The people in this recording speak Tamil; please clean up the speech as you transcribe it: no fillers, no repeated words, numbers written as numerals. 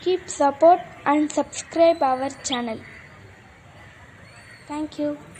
Keep support and subscribe our channel. Thank you.